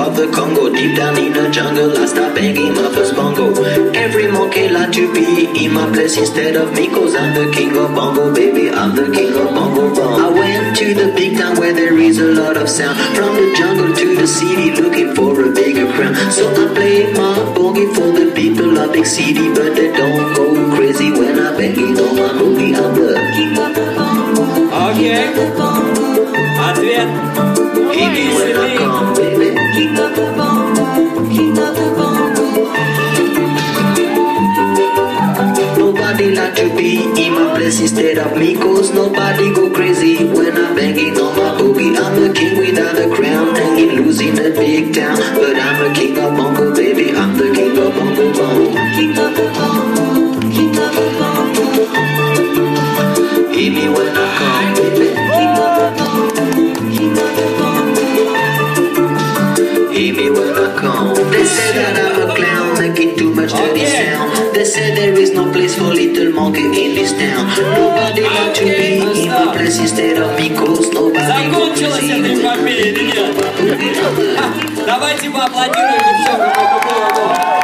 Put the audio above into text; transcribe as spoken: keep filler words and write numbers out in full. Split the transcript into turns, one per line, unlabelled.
of the Congo. Deep down in the jungle, I start banging my first bongo. Every monkey like to be in my place instead of me, cause I'm the king of bongo, baby, I'm the king of bongo bong. I went to the big town where there is a lot of sound. From the jungle to the city, looking for a bigger crown. So I play my bongo for the people of big city, but they don't go crazy when I bang it on my boogie. I'm the king of the bongo.
Окей. Ответ.
Hit me when I come, baby. King of the bongo, king of the bongo. Nobody like to be in my place instead of me, cause nobody go crazy when I'm banging on my boogie. I'm the king without a crown, hanging loose in a big town, but I'm the king of bongo, baby, I'm the king of bongo bongo. King of the bongo, king of the bongo. Hit me when I come, baby. King of the bongo, king of the bongo. Hit me when I come. They say that I'm a clown, making too much dirty sound. They say there is no place for little monkey in this town. Nobody like to be in my place instead of me, cause nobody.
Закончилась эта эпопея или нет? Давайте поаплодируем еще какой-то поводу.